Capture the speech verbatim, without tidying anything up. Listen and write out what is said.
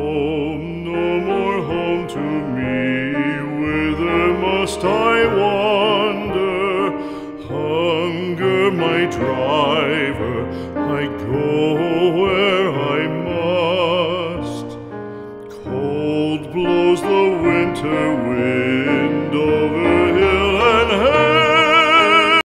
home, no more home to me. Whither must I wander? Hunger, my driver, I go where I must. Cold blows the winter wind.